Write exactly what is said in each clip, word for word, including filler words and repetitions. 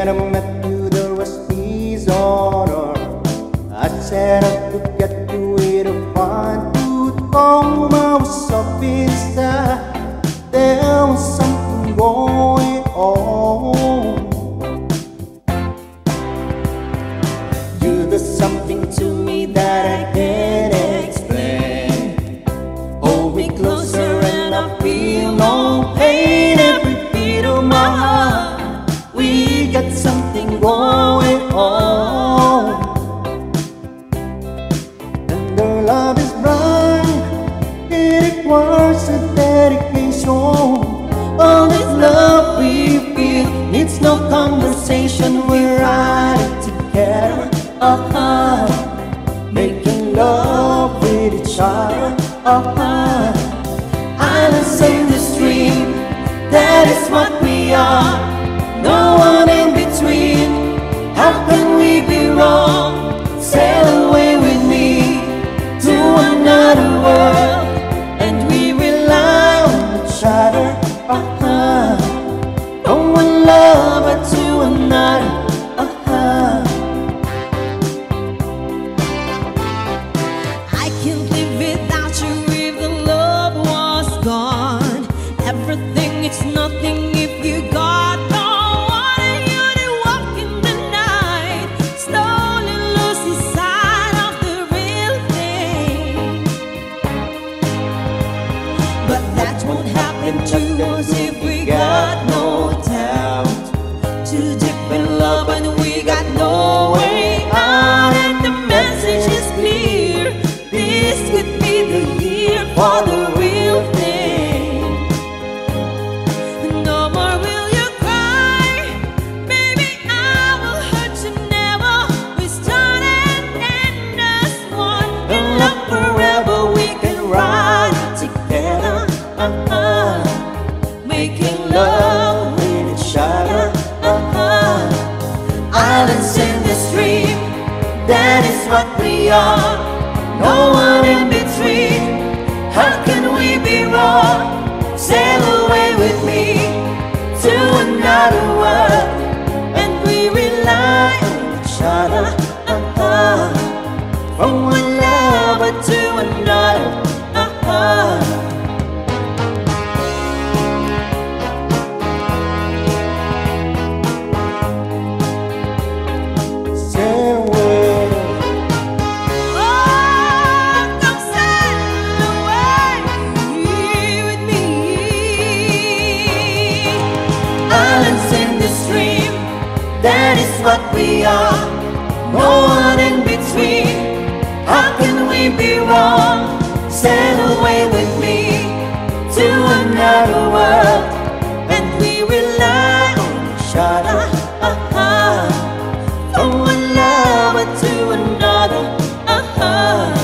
when I met you, there was peace on earth. I set out to get you with a fine tooth comb. I was up inside, there was something going on. You did something to me that I can't explain. Hold me closer and I feel no pain. Every beat of my heart, we got something going on. And our love is blind, it requires a dedication. All this love we feel needs no conversation. We're riding together, uh-huh, making love with each other, uh-huh. Islands in the stream, that is what we are. No one in between, how can we be wrong? Sail away with me to another world, and we rely on each other, uh-huh. From one lover to another, uh-huh. I can't live without you if the love was gone. Everything is nothing if you got no one, and you're the walk in the night, slowly losing sight of the real thing. But that won't happen to us if we got no doubt. Too deep in love and we got no way out, and the message is clear. This could be the year for the real thing. No more will you cry, baby, I will hurt you never. We started and as one, in love forever we can ride together, uh-huh. Making love with each other, uh-huh. Islands in the stream, that is what we are. No one in between, how can we be wrong? Sail away with me to another world, and we rely on each other, uh-huh. From one lover to another, uh-huh. Sail away. Oh, come sail away with me. Islands in the stream, that is what we are. No one in between, how can we be wrong? Sail away with me to another world, and we rely on each other, uh-huh. From one lover to another, uh-huh.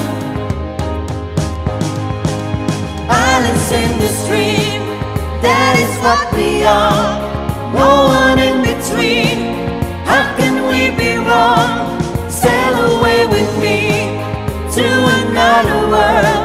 Islands in the stream, that is what we are. No one in between, how can we be wrong? Sail away with me to another world,